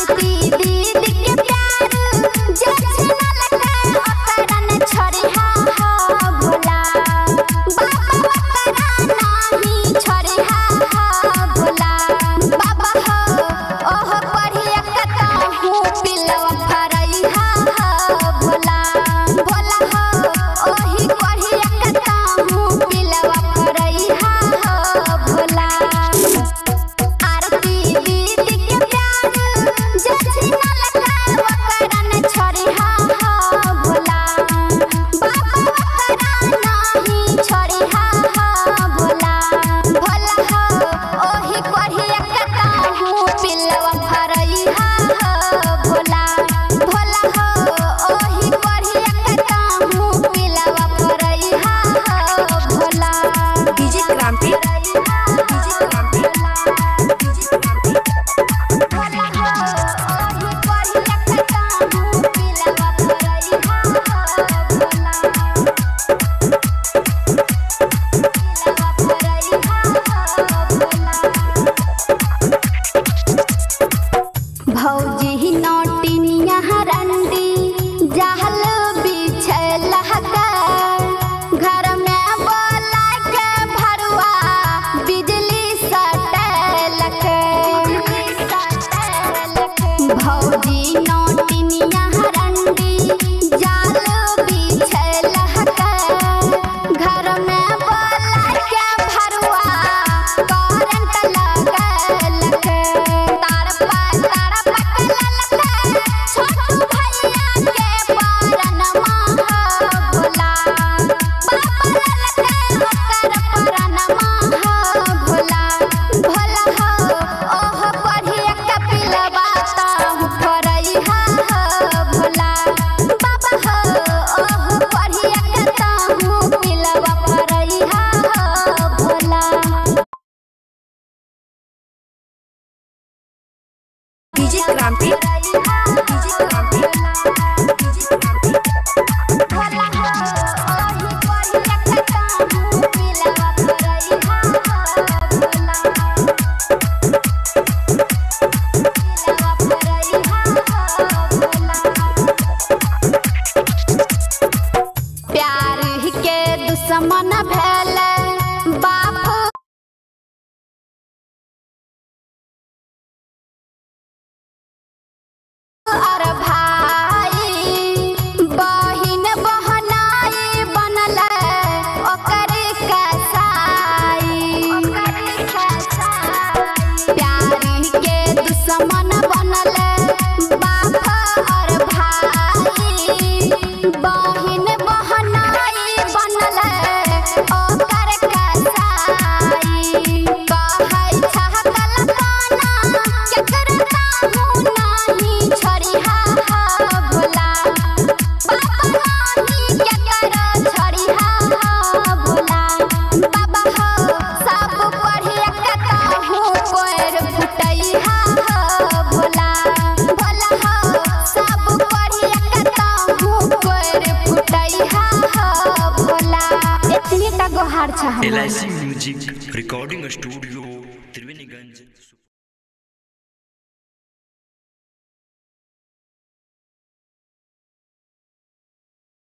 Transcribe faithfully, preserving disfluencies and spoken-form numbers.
DJ क्रांति DJ क्रांति प्यार के दुश्मन भेल बाप और भाई बहिन बहनाई बनल ओकर कसाई। प्यार के दुश्मन बनल बाप और भाई बहिन बहनाई बनल ओकर कसाई। कहै छहकल काना केकर ताहू नाही छड़िहा भोला बाबा नाही केकर छड़िहा भोला बाबा हो सब पढ़िया के ताहू कोर फुटैहा भोला भोला हो सब पढ़िया के ताहू कोर फुटैहा भोला। इतनी ता गोहार छ L I C music recording studio